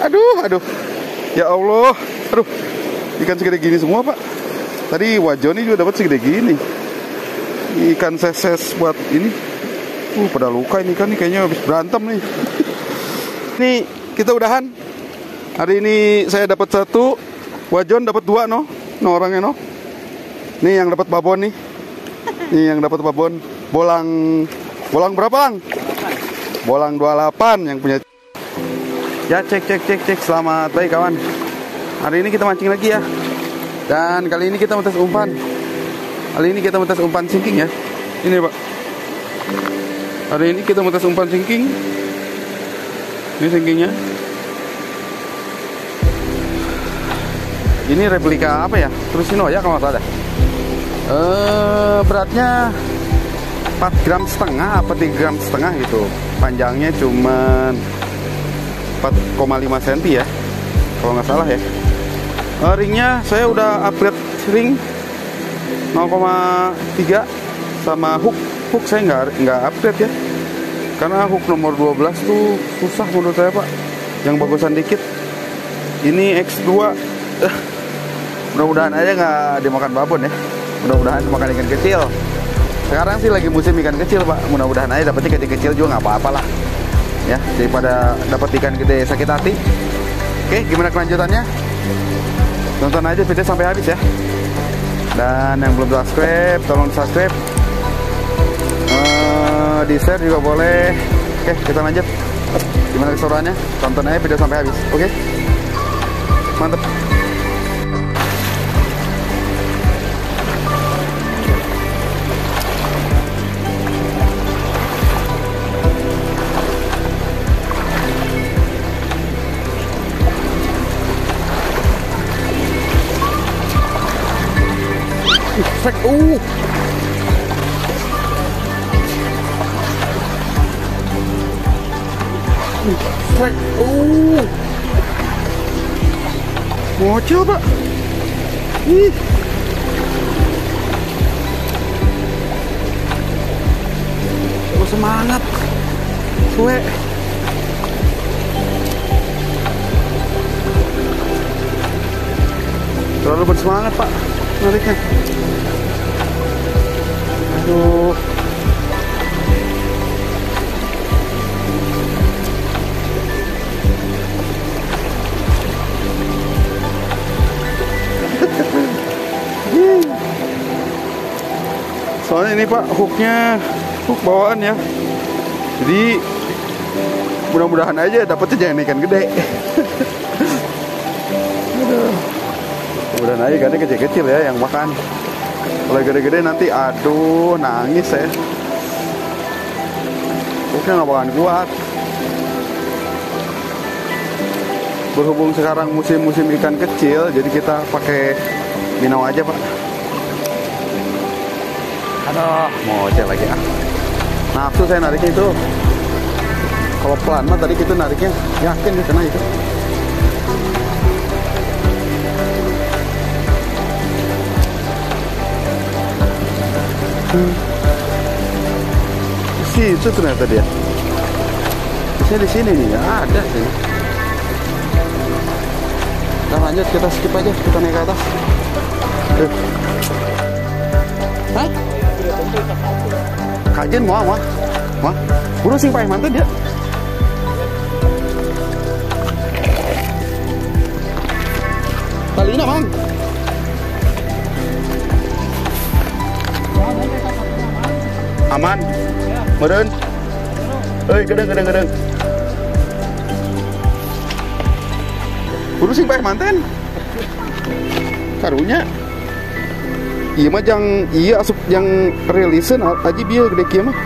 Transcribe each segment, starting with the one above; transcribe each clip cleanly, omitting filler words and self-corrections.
Aduh, aduh. Ya Allah. Aduh. Ikan segede gini semua, Pak. Tadi wajoni juga dapat segede gini. Ikan seses buat ini. Pada luka ini ikan nih, kayaknya habis berantem nih. Nih, kita udahan. Hari ini saya dapat 1, wajon dapat 2 no orangnya no. Nih yang dapat babon nih. Nih yang dapat babon. Bolang berapa, Lang? Bolang 28 yang punya. Ya, cek. Selamat baik, kawan. Hari ini kita mancing lagi ya. Dan kali ini kita tes umpan. Kali ini kita tes umpan sinking ya. Ini, Pak. Hari ini kita tes umpan sinking. Ini sinkingnya. Ini replika apa ya? Trusino ya kalau nggak salah. Beratnya 4,5 gram apa 3,5 gram gitu. Panjangnya cuman 4,5 cm ya, kalau nggak salah ya. Ringnya saya udah upgrade ring 0,3 sama hook saya nggak upgrade ya, karena hook nomor 12 tuh susah menurut saya, Pak. Yang bagusan dikit. Ini X2. Mudah-mudahan aja nggak dimakan babon ya. Mudah-mudahan makan ikan kecil. Sekarang sih lagi musim ikan kecil, Pak. Mudah-mudahan aja dapet ikan kecil juga nggak apa-apa lah. Ya, daripada dapat ikan gede sakit hati. Oke, gimana kelanjutannya? Tonton aja video sampai habis ya. Dan yang belum subscribe, tolong subscribe. Di share juga boleh. Oke, kita lanjut. Gimana keseruannya? Tonton aja video sampai habis. Oke, mantap. Strike, strike, bocil, Pak. Ih, semangat, suwe. Terlalu bersemangat, Pak, nariknya. Aduh. Soalnya ini, Pak, hook bawaan ya. Jadi mudah-mudahan aja dapetnya jangan ikan gede. Mudah-mudahan aja ikannya kecil-kecil ya yang makan. Kalau gede-gede nanti aduh nangis ya. Hooknya nggak bakalan kuat. Berhubung sekarang musim ikan kecil, jadi kita pakai minnow aja, Pak. Aduh, mau cek lagi ah. Nafsu saya nariknya itu. Kalau pelan mah tadi kita nariknya yakin nih kena itu. Itu ternyata dia. Bisa di sini nih, ya ada sih. Kita lanjut, kita skip aja, kita naik ke atas. Hah? Kajian mau, buru sing paling mantap dia. Kali ini, Mang. Aman. Meren. Gedeng. Buru sing paeh manten. Karunya. Iya mah asup yang rilisan aja bieu gede kieu mah.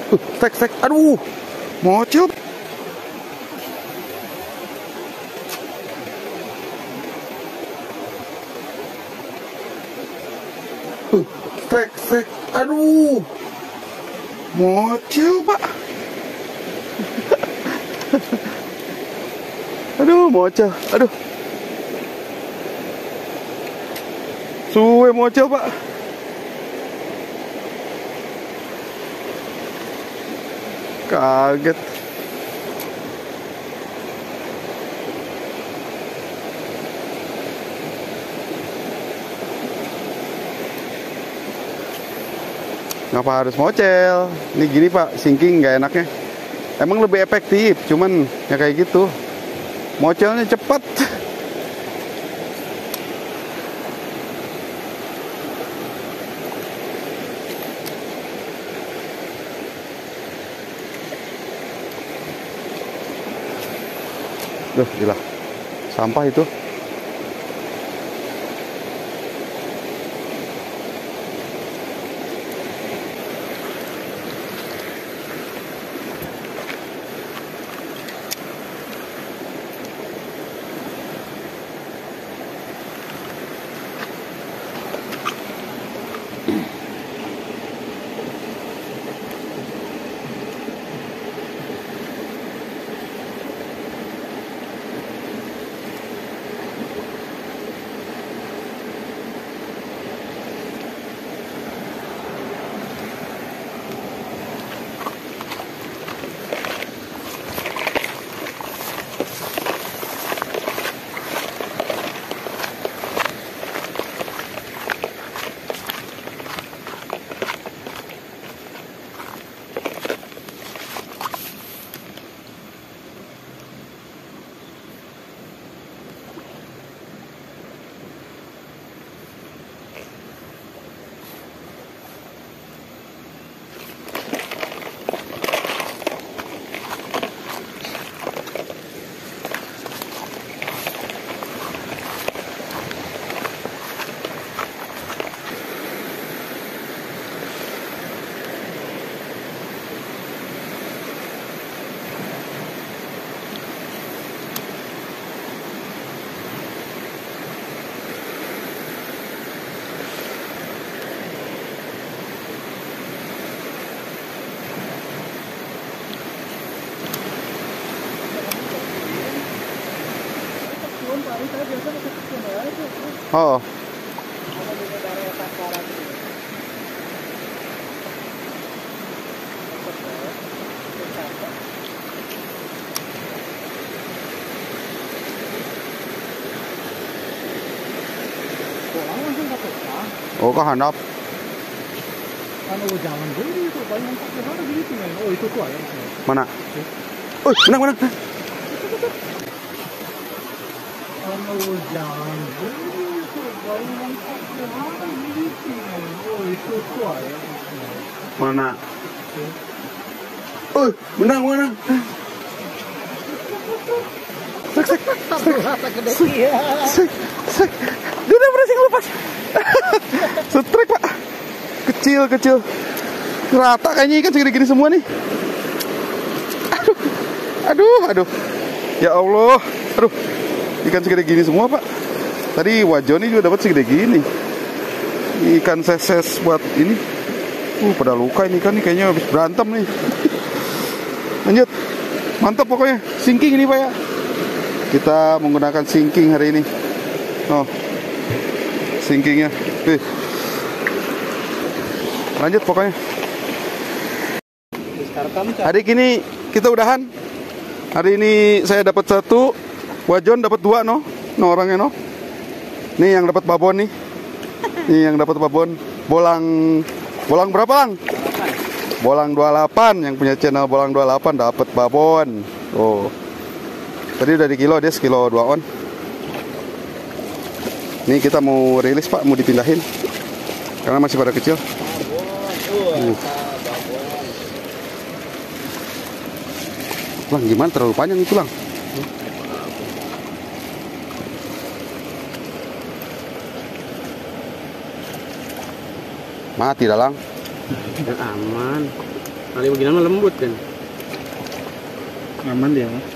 Stek. Aduh, mocel. Stek. Aduh, mocel pak. Aduh, mocel. Aduh, suwe mocel pak. Kaget. Ngapa harus mocel? Ini gini pak, sinking nggak enaknya. Emang lebih efektif, cuman ya kayak gitu. Mocelnya cepat. Duh, gila. Sampah itu. Oh. Oh, kehandap. Mana? Oh, menang. Mana? Oh, menang. Sek. Dia udah berhasil lepas. Strike pak. Kecil. Rata kayaknya ikan segini-gini semua nih. Aduh. Ya Allah. Aduh. Ikan segede-gini semua pak. Tadi wajoni juga dapat segede gini. Ikan seses buat ini. Pada luka ini ikan nih, kayaknya habis berantem nih. Lanjut. Mantap pokoknya. Sinking ini pak ya. Kita menggunakan sinking hari ini. Oh. Sinkingnya. Lanjut pokoknya. Hari ini kita udahan. Hari ini saya dapat 1, Wajon dapat 2 no orangnya no. Nih yang dapat babon nih. Nih yang dapat babon. Bolang berapa lang? Bolang 28, yang punya channel Bolang 28 dapat babon. Oh. Tadi udah di kilo, dia sekilo 2 on. Nih kita mau rilis pak, mau dipindahin karena masih pada kecil. Lang, gimana terlalu panjang itu lang? Mati dah lang. Aman. Kali begini mah lembut kan. Aman dia mah.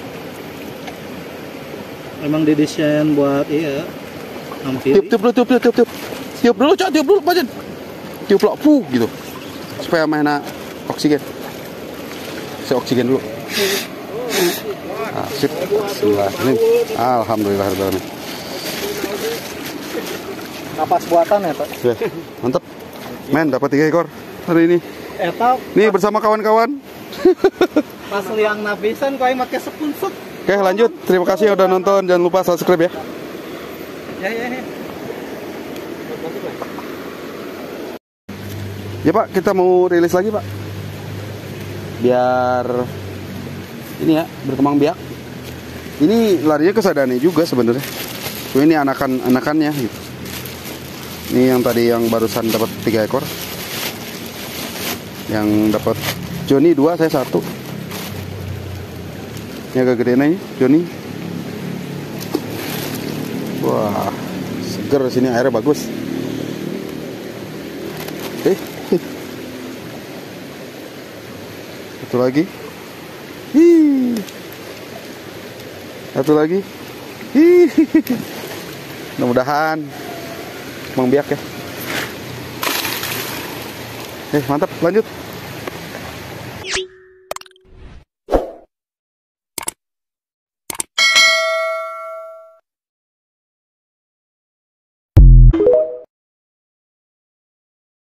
Emang didesain buat iya. Hampir. Tiup dulu, Cok, tiup dulu, Pajan. Tiup lo, gitu. Supaya mainnya oksigen. Saya oksigen dulu. Ah, sip. Bismillahirrahmanirrahim. Alhamdulillahirrahmanirrahim. Kapas buatan ya, Pak? Oke, mantap. Men, dapat 3 ekor hari ini. Eta Nih bersama kawan-kawan. pas liang nabisan kau yang pakai sepunsuk. Oke, lanjut. Terima kasih yang udah nonton. Jangan lupa subscribe ya. Ya. Ya Pak, kita mau rilis lagi Pak. Biar ini ya, berkembang biak. Ini larinya ke Sadane juga sebenarnya. Ini anakannya gitu. Ini yang tadi yang barusan dapat 3 ekor. Yang dapat Joni 2, saya 1. Ini agak gede nih, Joni. Wah, seger sini, airnya bagus. Satu lagi. Satu lagi. Mudah-mudahan Mang biak ya. Mantap, lanjut.